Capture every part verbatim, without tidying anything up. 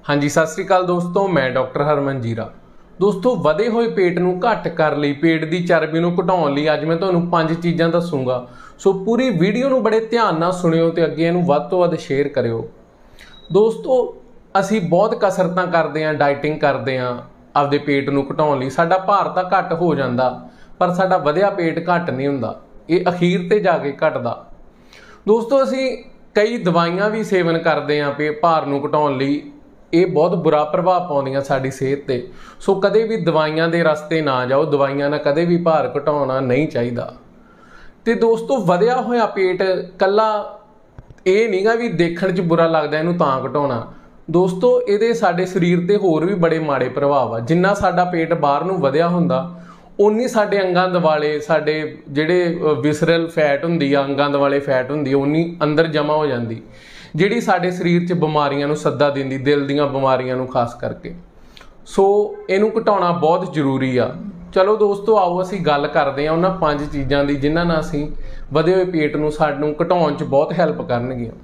हाँ जी, सत श्री अकाल दोस्तों, मैं डॉक्टर हरमन जीरा। दोस्तों, वधे हुए पेट नूं घट कर लई, पेट की चर्बी नूं घटाउण लई अज मैं तुहानूं पंज चीज़ां दसूंगा। सो पूरी वीडियो नूं बड़े ध्यान नाल सुणिओ ते अगे इहनूं वध तों वध शेयर करिओ। दोस्तों, असीं बहुत कसरतां करदे हां, डाइटिंग करदे हां आपदे पेट नूं घटाउण लई। साडा भार तां घट हो जांदा, पर साडा वधिया पेट घट नहीं हुंदा, ये अखीर ते जा के घटदा। दोस्तों, असीं कई दवाइयां भी सेवन करदे हां पे भार नूं घटाउण लई। ये बहुत बुरा प्रभाव पाउंदियां साडी सेहत ते। सो कदे भी दवाइयां दे रस्ते ना जाओ, दवाइयां नाल कदे भी भार घटाउणा नहीं चाहिदा। ते दोस्तों, वधिया होया पेट कल्ला ये नहींगा भी देखण च बुरा लगदा इहनूं तां घटाउणा। दोस्तों, इहदे साडे शरीर ते होर भी बड़े माड़े प्रभाव आ। जिन्ना साडा पेट बाहर नूं वधिया हुंदा, उन्नी साडे अंगां दवाले साडे जिहड़े विसरल फैट हुंदी आ, अंगां दवाले फैट हुंदी आ, उन्नी अंदर जमा हो जांदी, जिहड़ी साडे शरीर च बीमारियां नूं सद्दा दिंदी, दिल दीआं बीमारियां नूं खास करके। सो इहनूं घटाउणा बहुत जरूरी आ। चलो दोस्तों, आओ असीं गल करदे हां उन्हां पंज चीज़ां दी जिन्हां नाल असीं वधे होए पेट नूं सानूं घटाउण च बहुत हैल्प करनगीਆਂ।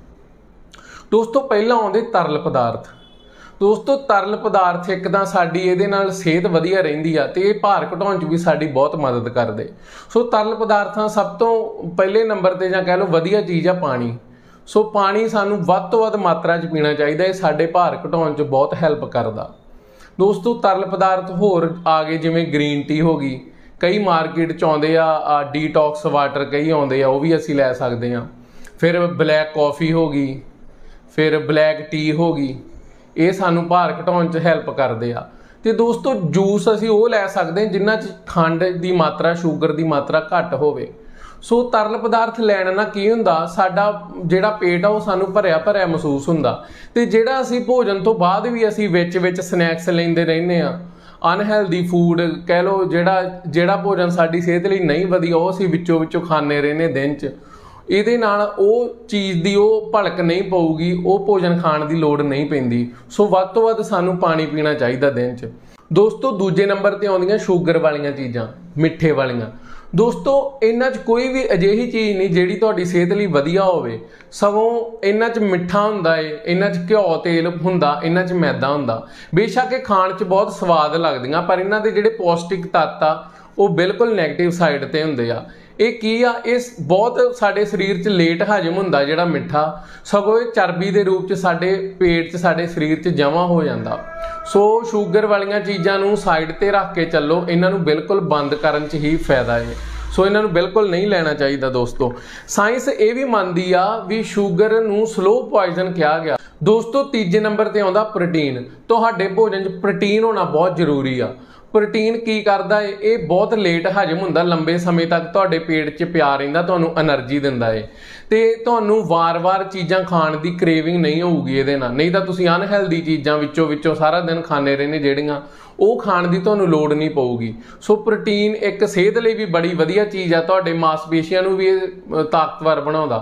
दोस्तों, पहिला आउंदे तरल पदार्थ। दोस्तों, तरल पदार्थ एक तां साडी इहदे नाल सेहत वधिया रहिंदी आ ते इह भार घटाउण च भी साडी बहुत मदद करदे। सो तरल पदार्थां सब तो पहले नंबर ते जां कह लो वधिया चीज़ आ पानी। सो पानी सानू वध तो वध मात्रा च पीना चाहिए, ये साडे भार घटाउण च बहुत हैल्प करदा। दोस्तों, तरल पदार्थ होर आ गए जिवें ग्रीन टी हो गई, कई मार्केट च आउंदे आ, डीटॉक्स वाटर कई आउंदे आ, वो भी असीं लै सकदे हां। फिर ब्लैक कॉफ़ी हो गई, फिर ब्लैक टी हो गई, ये सानू भार घटाउण च हैल्प करदे आ। ते दोस्तों, जूस असीं वो लै सकदे हां जिन्हां च खंड की मात्रा, शूगर की मात्रा घट होवे। सो तरल पदार्थ लैण नाल की हुंदा, साडा जिहड़ा पेट आ वो सानू भरिया भरिया महसूस हुंदा। ते जिहड़ा असीं भोजन तो बाद भी असीं विच विच स्नैक्स लैंदे रहिंदे आ, अनहैल्दी फूड कह लो, जिहड़ा जिहड़ा भोजन साडी सेहत लई नहीं वधिया, वो असीं विचों विचों खांदे रहिंदे दिन च। इहदे नाल ਉਹ चीज़ ਦੀ ਉਹ ਭਲਕ नहीं पऊगी, ਉਹ भोजन खाण ਦੀ लोड़ नहीं पैंदी। सो वध तो वध सानू पानी पीना चाहिए दिन च। दोस्तों, दूजे नंबर ते आउंदियां शुगर वालियां चीज़ां, मिठे वालियां। दोस्तों, इन्हां च कोई भी अजिही चीज़ नहीं जिहड़ी तुहाडी सेहत लई वधिया होवे, सगों इन्हां च मिठा हुंदा है, इन्हां च घिओ तेल हुंदा, इन्हां च मैदा हुंदा। बेशक ये खाण च बहुत स्वाद लगदियां, पर इन्हां दे जिहड़े पौष्टिक तत्त आ वो बिल्कुल नैगेटिव साइड ते हुंदे आ। ਇਹ ਕੀ ਆ, ਇਸ ਬਹੁਤ ਸਾਡੇ ਸਰੀਰ 'ਚ ਲੇਟ ਹਜਮ ਹੁੰਦਾ ਜਿਹੜਾ ਮਿੱਠਾ, ਸਗੋਂ ਇਹ ਚਰਬੀ ਦੇ ਰੂਪ 'ਚ ਸਾਡੇ ਪੇਟ 'ਚ ਸਾਡੇ ਸਰੀਰ 'ਚ ਜਮ੍ਹਾਂ ਹੋ ਜਾਂਦਾ। ਸੋ ਸ਼ੂਗਰ ਵਾਲੀਆਂ ਚੀਜ਼ਾਂ ਨੂੰ ਸਾਈਡ ਤੇ ਰੱਖ ਕੇ ਚੱਲੋ, ਇਹਨਾਂ ਨੂੰ ਬਿਲਕੁਲ ਬੰਦ ਕਰਨ 'ਚ ਹੀ ਫਾਇਦਾ ਹੈ। ਸੋ ਇਹਨਾਂ ਨੂੰ ਬਿਲਕੁਲ ਨਹੀਂ ਲੈਣਾ ਚਾਹੀਦਾ। ਦੋਸਤੋ, ਸਾਇੰਸ ਇਹ ਵੀ ਮੰਨਦੀ ਆ ਵੀ ਸ਼ੂਗਰ ਨੂੰ ਸਲੋ ਪੋਇਜ਼ਨ ਕਿਹਾ ਗਿਆ। ਦੋਸਤੋ, ਤੀਜੇ ਨੰਬਰ ਤੇ ਆਉਂਦਾ ਪ੍ਰੋਟੀਨ। ਤੁਹਾਡੇ ਭੋਜਨ 'ਚ ਪ੍ਰੋਟੀਨ ਹੋਣਾ ਬਹੁਤ ਜ਼ਰੂਰੀ ਆ। प्रोटीन की करता है, ये बहुत लेट हजम हुंदा, लंबे समय तक तुहाडे पेट च पिया रहिंदा, तुहानूं एनर्जी दिंदा है ते तुहानूं वार-वार चीज़ां खाण दी क्रेविंग नहीं होऊगी इहदे नाल। नहीं तां तुसीं अनहैल्दी चीज़ां विचों विचों सारा दिन खांदे रहने, जिहड़ियां ਉਹ ਖਾਣ ਦੀ ਤੁਹਾਨੂੰ ਲੋੜ ਨਹੀਂ ਪਊਗੀ। ਸੋ ਪ੍ਰੋਟੀਨ ਇੱਕ ਸਿਹਤ ਲਈ ਵੀ ਬੜੀ ਵਧੀਆ ਚੀਜ਼ ਆ, ਤੁਹਾਡੇ ਮਾਸਪੇਸ਼ੀਆਂ ਨੂੰ ਵੀ ਇਹ ਤਾਕਤਵਰ ਬਣਾਉਂਦਾ।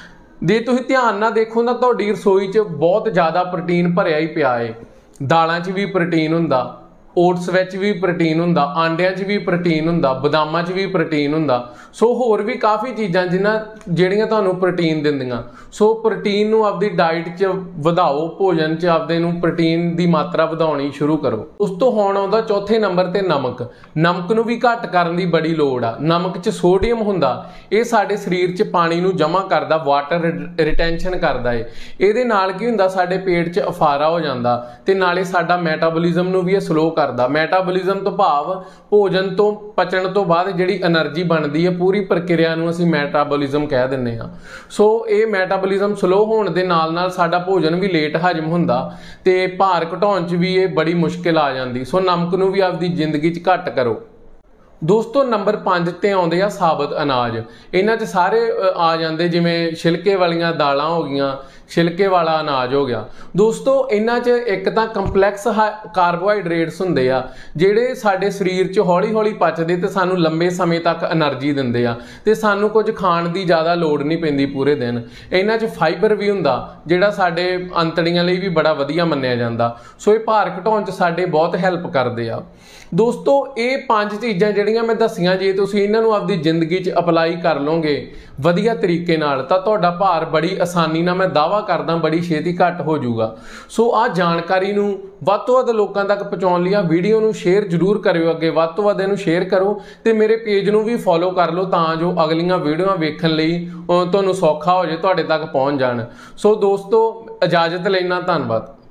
ਜੇ ਤੁਸੀਂ ਧਿਆਨ ਨਾਲ ਦੇਖੋ ਤਾਂ ਤੁਹਾਡੀ ਰਸੋਈ 'ਚ ਬਹੁਤ ਜ਼ਿਆਦਾ ਪ੍ਰੋਟੀਨ ਭਰਿਆ ਹੀ ਪਿਆ ਹੈ। ਦਾਲਾਂ 'ਚ ਵੀ ਪ੍ਰੋਟੀਨ ਹੁੰਦਾ, ओट्स विच भी प्रोटीन हुंदा, आंडियां च भी प्रोटीन हुंदा, बदामां च भी प्रोटीन हुंदा। सो होर भी काफ़ी चीज़ां जिन्हां जिहड़ियां तुहानूं प्रोटीन दिंदियां। सो प्रोटीन नूं आपदी डाइट च वधाओ, भोजन च आपदे नूं प्रोटीन दी मात्रा वधाउणी शुरू करो। उस तो हुण आउंदा चौथे नंबर ते नमक। नमक नूं भी घट करन दी बड़ी लोड़ आ। नमक च सोडियम हुंदा, ये साडे शरीर च पानी नूं जमा करदा, वाटर रिटेंशन करदा है। इहदे नाल की हुंदा, साडे पेट च अफारा हो जांदा ते नाले साडा मैटाबोलिज्म नूं भी ये स्लो करदा। मैटाबोलिज्म तो भाव भोजन तो पचण तो बाद जिहड़ी एनर्जी बनदी है, पूरी प्रक्रिया नूं असीं मैटाबोलिज्म कह दिंदे हां। सो ये मैटाबोलिज्म स्लो होण दे नाल नाल साडा भोजन भी लेट हजम हुंदा ते भार घटाउण च भी ये बड़ी मुश्किल आ जांदी। सो नमक नूं भी आपदी जिंदगी च घट करो। दोस्तों, नंबर पांच ते आउंदे आ साबत अनाज। इन्हां च सारे आ जांदे, जिवें छिलके वालियां दालां हो गईयां, छिलके वाला अनाज हो गया। दोस्तों, इन्हां च एक तां कंपलैक्स कार्बोहाइड्रेट्स हुंदे आ, जिहड़े साडे शरीर च हौली हौली पचदे ते सानूं लंबे समय तक एनर्जी दिंदे आ ते सानूं कुछ खाण दी ज़्यादा लोड़ नहीं पैंदी पूरे दिन। इन्हां च फाइबर भी हुंदा, जिहड़ा साडे अंतड़ियां लई भी बड़ा वधिया मन्निया जांदा। सो ये भार घटाउण च साडे बहुत हैल्प करदे आ। दोस्तों, ये पांच चीज़ां जिहड़ियां ਜਿਹੜੀਆਂ ਮੈਂ ਦੱਸੀਆਂ ਜੇ ਤੁਸੀਂ ਇਹਨਾਂ ਨੂੰ ਆਪਦੀ ਜ਼ਿੰਦਗੀ 'ਚ ਅਪਲਾਈ ਕਰ ਲਓਗੇ ਵਧੀਆ ਤਰੀਕੇ ਨਾਲ ਤਾਂ ਤੁਹਾਡਾ ਭਾਰ ਬੜੀ ਆਸਾਨੀ ਨਾਲ, ਮੈਂ ਦਾਅਵਾ ਕਰਦਾ, ਬੜੀ ਛੇਤੀ ਘੱਟ ਹੋ ਜਾਊਗਾ। ਸੋ ਆਹ ਜਾਣਕਾਰੀ ਨੂੰ ਵੱਧ ਤੋਂ ਵੱਧ ਲੋਕਾਂ ਤੱਕ ਪਹੁੰਚਾਉਣ ਲਈ ਆ ਵੀਡੀਓ ਨੂੰ ਸ਼ੇਅਰ ਜ਼ਰੂਰ ਕਰਿਓ, ਅੱਗੇ ਵੱਧ ਤੋਂ ਵੱਧ ਇਹਨੂੰ ਸ਼ੇਅਰ ਕਰੋ ਤੇ ਮੇਰੇ ਪੇਜ ਨੂੰ ਵੀ ਫੋਲੋ ਕਰ ਲਓ ਤਾਂ ਜੋ ਅਗਲੀਆਂ ਵੀਡੀਓਆਂ ਵੇਖਣ ਲਈ ਤੁਹਾਨੂੰ ਸੌਖਾ ਹੋ ਜਾਏ, ਤੁਹਾਡੇ ਤੱਕ ਪਹੁੰਚ ਜਾਣ। ਸੋ ਦੋਸਤੋ ਇਜਾਜ਼ਤ ਲੈਣਾ, ਧੰਨਵਾਦ।